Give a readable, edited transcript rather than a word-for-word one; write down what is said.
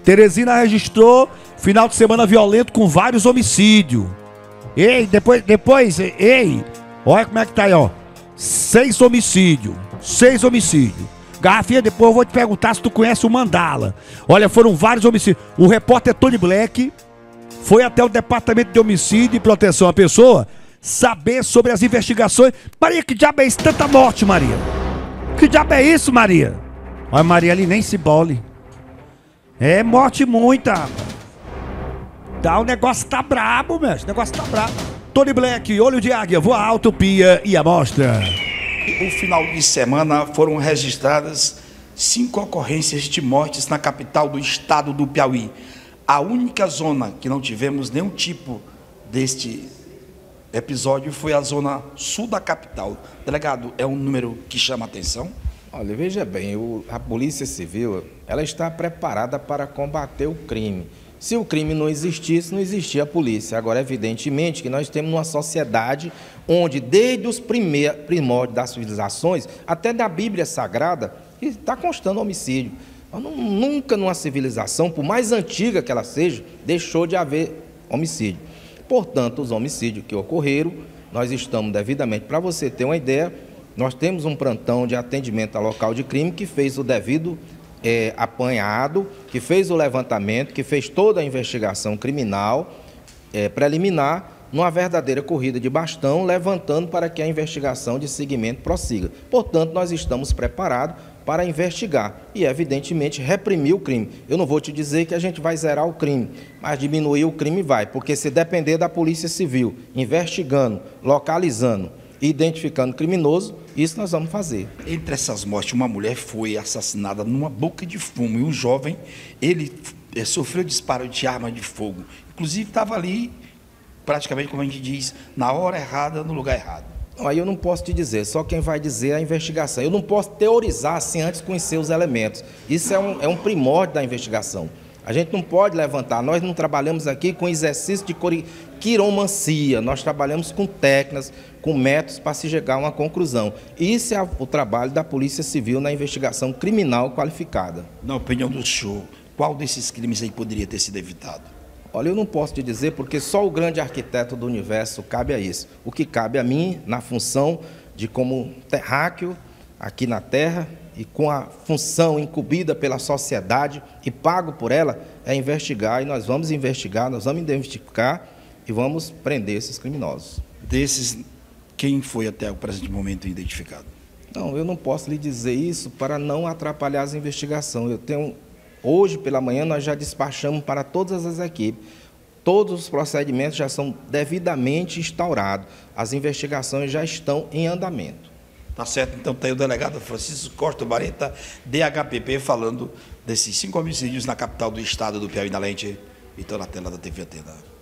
Teresina registrou final de semana violento com vários homicídios. Ei, ei, olha como é que tá aí, ó. 6 homicídios. Garrafinha, depois eu vou te perguntar se tu conhece o Mandala. Olha, foram vários homicídios. O repórter Tony Black foi até o Departamento de Homicídio e Proteção à Pessoa saber sobre as investigações. Maria, que diabo é isso? Tanta morte, Maria. Que diabo é isso, Maria? Olha, Maria ali nem se bole. É morte muita. Tá, o negócio tá brabo, mestre. O negócio tá brabo. Tony Black, olho de águia, voa alto, pia e amostra. No final de semana foram registradas 5 ocorrências de mortes na capital do estado do Piauí. A única zona que não tivemos nenhum tipo deste episódio foi a zona sul da capital. Delegado, é um número que chama a atenção? Olha, veja bem, a Polícia Civil, ela está preparada para combater o crime. Se o crime não existisse, não existia a polícia. Agora, evidentemente, que nós temos uma sociedade onde, desde os primórdios das civilizações, até da Bíblia Sagrada, está constando homicídio. Nunca numa civilização, por mais antiga que ela seja, deixou de haver homicídio. Portanto, os homicídios que ocorreram, nós estamos devidamente, para você ter uma ideia, nós temos um plantão de atendimento ao local de crime que fez o devido apanhado, que fez o levantamento, que fez toda a investigação criminal preliminar, numa verdadeira corrida de bastão, levantando para que a investigação de seguimento prossiga. Portanto, nós estamos preparados para investigar e, evidentemente, reprimir o crime. Eu não vou te dizer que a gente vai zerar o crime, mas diminuir o crime vai, porque se depender da Polícia Civil, investigando, localizando, identificando criminoso, isso nós vamos fazer. Entre essas mortes, uma mulher foi assassinada numa boca de fumo e um jovem, ele sofreu disparo de arma de fogo. Inclusive, estava ali, praticamente, como a gente diz, na hora errada, no lugar errado. Aí eu não posso te dizer, só quem vai dizer é a investigação. Eu não posso teorizar assim antes de conhecer os elementos. Isso é um primórdio da investigação. A gente não pode levantar, nós não trabalhamos aqui com exercício de quiromancia, nós trabalhamos com técnicas, com métodos para se chegar a uma conclusão. Isso é o trabalho da Polícia Civil na investigação criminal qualificada. Na opinião do senhor, qual desses crimes aí poderia ter sido evitado? Olha, eu não posso te dizer porque só o grande arquiteto do universo cabe a isso. O que cabe a mim, na função de como terráqueo aqui na Terra, e com a função incumbida pela sociedade e pago por ela, é investigar, e nós vamos investigar, nós vamos identificar e vamos prender esses criminosos. Desses, quem foi até o presente momento identificado? Não, eu não posso lhe dizer isso para não atrapalhar as investigações. Hoje pela manhã nós já despachamos para todas as equipes. Todos os procedimentos já são devidamente instaurados. As investigações já estão em andamento. Tá certo, então tem o delegado Francisco Costa Bareta, DHPP, falando desses 5 homicídios na capital do estado do Piauí, na Lente, e estou na tela da TV Atena.